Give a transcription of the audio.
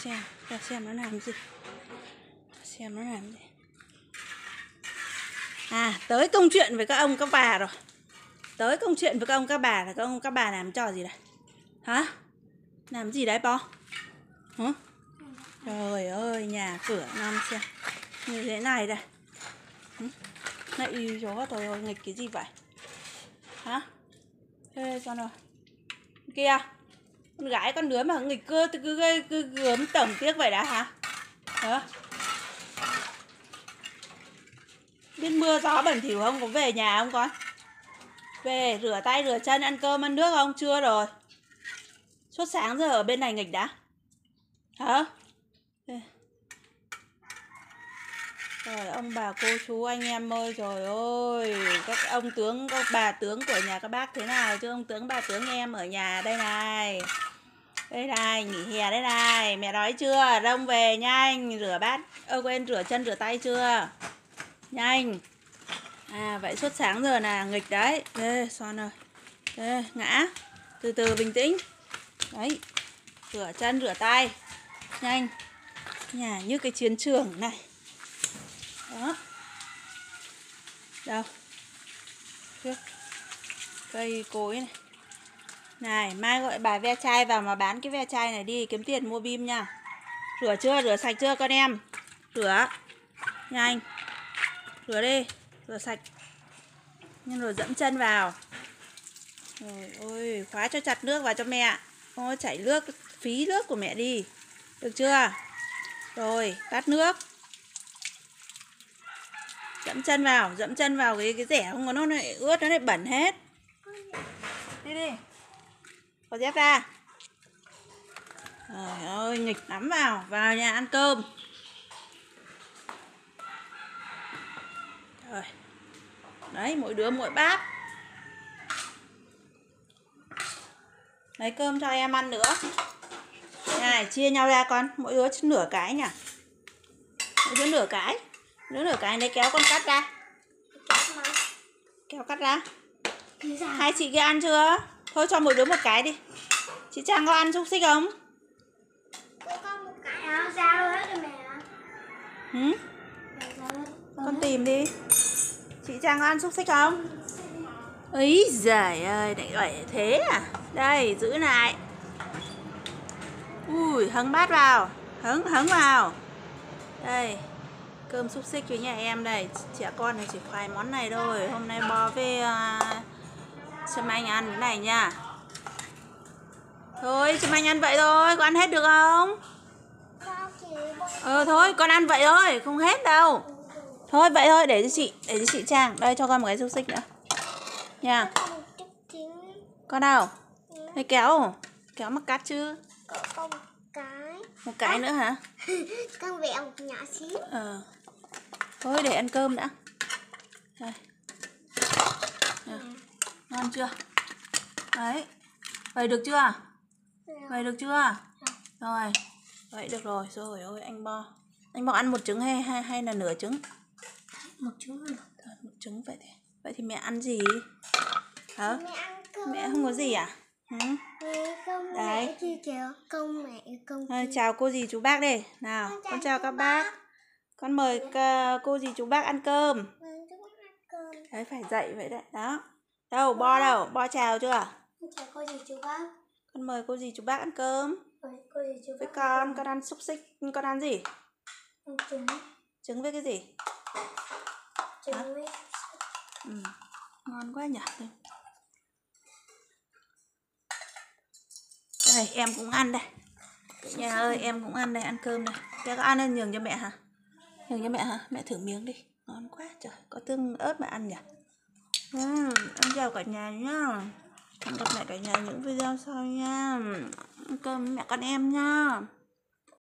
xem nó làm gì. Xem nó làm gì. À, tới công chuyện với các ông các bà rồi. Tới công chuyện với các ông các bà là các ông các bà làm trò gì đây? Hả? Làm gì đấy Bo? Hả? Trời ơi, nhà cửa năm xem như thế này đây. Này chó, trời ơi, nghịch cái gì vậy? Hả? Thế sao rồi? Kìa, con gái con đứa mà nghịch cứ gớm tổng tiếc vậy đã hả? Hả? Biết mưa gió bẩn thỉu không? Có về nhà không con? Về rửa tay rửa chân ăn cơm ăn nước không? Chưa rồi. Suốt sáng giờ ở bên này nghịch đã. Hả? Rồi ông bà cô chú anh em ơi, trời ơi, các ông tướng các bà tướng của nhà các bác thế nào chứ ông tướng bà tướng em ở nhà đây này. Đây này, nghỉ hè đây này, mẹ đói chưa? Đông về nhanh, rửa bát, quên rửa chân rửa tay chưa? Nhanh. À vậy suốt sáng giờ là nghịch đấy. Đây, Son ơi. Đây, ngã. Từ từ bình tĩnh. Đấy. Rửa chân rửa tay. Nhanh. Nhà như cái chiến trường này. Đó. Đâu? Trước. Cây cối này. Này, mai gọi bà ve chai vào mà bán cái ve chai này đi, kiếm tiền mua bim nha. Rửa chưa? Rửa sạch chưa con em? Rửa. Nhanh. Rửa đi. Rửa sạch. Nhưng rồi dẫm chân vào. Rồi ôi, khóa cho chặt nước vào cho mẹ. Không có chảy nước, phí nước của mẹ đi. Được chưa? Rồi, tắt nước. Dẫm chân vào cái rẻ không có nó lại ướt, nó lại bẩn hết. Đi đi. Có dép ra. Trời ơi, nghịch lắm vào nhà ăn cơm. Rồi. Đấy, mỗi đứa mỗi bát. Lấy cơm cho em ăn nữa. Này, chia nhau ra con, mỗi đứa nửa cái nhỉ. Mỗi đứa nửa cái. Nửa cái đấy kéo con cắt ra. Kéo cắt ra. Hai chị kia ăn chưa? Thôi cho mỗi đứa một cái đi. Chị Trang có ăn xúc xích không? Con một cái áo dao hết rồi mẹ. Con tìm đi. Chị Trang có ăn xúc xích không? Ấy giời ơi, lại gọi thế à? Đây, giữ lại. Ui, hứng bát vào. Hứng vào. Đây, cơm xúc xích cho nhà em đây. Trẻ con thì chỉ khoái món này thôi. Hôm nay Bo với Trâm Anh ăn cái này nha. Thôi, Trâm Anh ăn vậy thôi. Con ăn hết được không? Thôi, con ăn vậy thôi. Không hết đâu. Thôi, vậy thôi. Để cho chị Trang. Đây, cho con một cái xúc xích nữa. Nha. Con đâu? Đây kéo mà cắt chứ. Con một cái. Một cái nữa hả? Con vẹo một nhỏ xíu. Thôi để ăn cơm đã. Đây. Ngon chưa? Đấy. Vậy được chưa? Vậy được chưa? Rồi. Vậy được rồi. Rồi ôi anh Bo. Anh Bo ăn một trứng hay là nửa trứng? Một trứng. Một trứng vậy thì. Vậy thì mẹ ăn gì? Hả? Mẹ ăn cơm. Mẹ không có gì à? Không. Đấy. Mẹ chi kìa. Công mẹ công. Chào cô dì chú bác đi. Nào, con chào các bác. Con mời cô dì chú bác ăn cơm. Đấy phải dậy vậy đấy. Đó. Đâu, Bo đâu? Bo chào chưa? Chào cô dì chú bác. Con mời cô dì chú bác ăn cơm. Cô dì chú Với bác. con ăn xúc xích, con ăn gì? Trứng. Trứng với cái gì? Trứng với Ngon quá nhỉ. Đây, em cũng ăn đây. Nhà ơi, em cũng ăn đây, ăn cơm đây. Thế có ăn nên nhường cho mẹ hả? Nhường cho mẹ hả? Mẹ thử miếng đi. Ngon quá trời, có tương ớt mà ăn nhỉ. Em chào cả nhà nhá. Hẹn gặp lại cả nhà những video sau nha. Ăn cơm với mẹ con em nha.